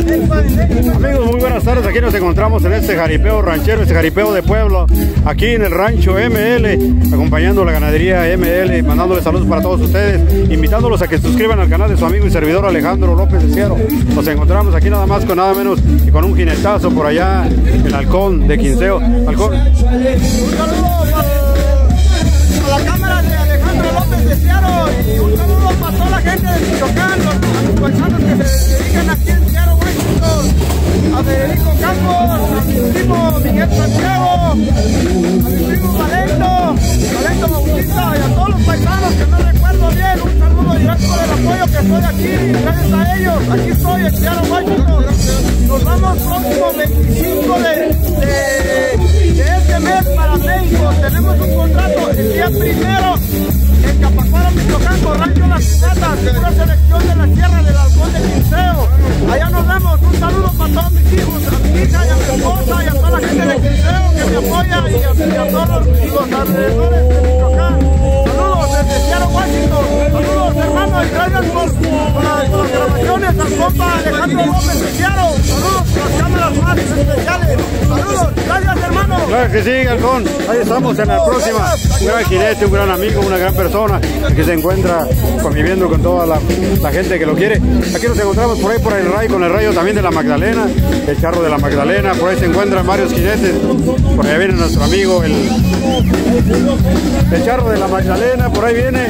Amigos, muy buenas tardes. Aquí nos encontramos en este jaripeo ranchero, este jaripeo de pueblo, aquí en el rancho ML, acompañando la ganadería ML, mandándoles saludos para todos ustedes, invitándolos a que se suscriban al canal de su amigo y servidor Alejandro López de Ciaro. Nos encontramos aquí nada más con nada menos que con un jinetazo por allá, el Halcón de Quinceo. Halcón. Un saludo a la cámara de Alejandro López de Ciaro y un saludo para toda la gente de Michoacán, a los paisanos que se dedican aquí en Ciaro, Washington, a Federico Campos, a mi primo Miguel Santiago, a mi primo Valento Bautista y a todos los paisanos que no recuerdo bien. Un saludo directo por el apoyo que estoy aquí, gracias a ellos. Aquí estoy en Ciaro, Washington. Nos vamos próximo 25 de este mes para México. Tenemos un contrato el día primero en Capacuaro, Michoacán, con Rancho Las Pinatas, una selección de la Sierra del Halcón de Quinceo. Allá nos vemos. Un saludo para todos mis hijos, a mi hija y a mi esposa y a toda la gente de Quinceo que me apoya y a todos los alrededores de Michoacán. Saludos desde Ciaro, Washington. Saludos, hermanos, y gracias por las grabaciones al compa Alejandro López de Ciaro. Saludos por las cámaras más especiales. Saludos, gracias, hermano. Claro que sí, Halcón. Ahí estamos en la próxima. Un gran jinete, un gran amigo, una gran persona que se encuentra conviviendo con toda la gente que lo quiere. Aquí nos encontramos por ahí por el rayo, con el rayo también de la Magdalena, el charro de la Magdalena. Por ahí se encuentran varios jinetes. Por ahí viene nuestro amigo, el charro de la Magdalena. Por ahí viene.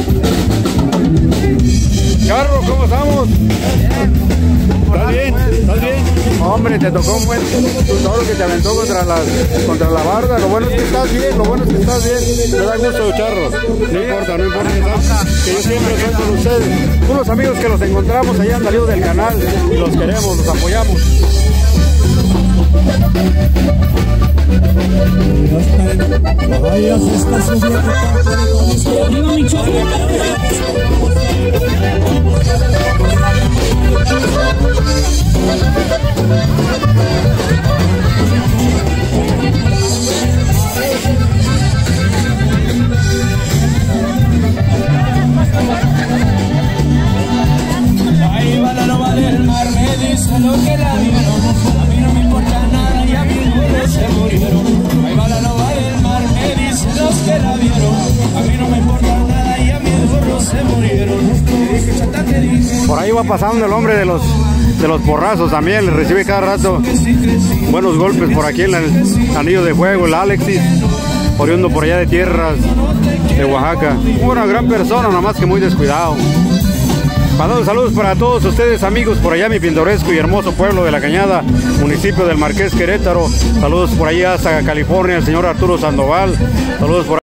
Charro, ¿cómo estamos? ¿Estás bien? ¿Estás bien? Hombre, te tocó un buen toro que te aventó contra la barda. Lo bueno es que estás bien, lo bueno es que estás bien. Me da gusto, Charro. No importa, que yo siempre estoy con ustedes. Unos amigos que los encontramos allá han salido del canal y los queremos, los apoyamos. Ahí va la loba del mar, me dice lo que la vieron. A mí no me importa nada y a mi burro se murieron. Ahí va la loba del mar, me dice los que la vieron. A mí no me importa nada y a mi burro se murieron. Por ahí va pasando el hombre de los porrazos también, le recibe cada rato buenos golpes por aquí en el anillo de fuego, el Alexis, oriundo por allá de tierras de Oaxaca. Una gran persona, nada más que muy descuidado. Mandando saludos para todos ustedes, amigos, por allá mi pintoresco y hermoso pueblo de La Cañada, municipio del Marqués Querétaro. Saludos por allá hasta California, el señor Arturo Sandoval. Saludos por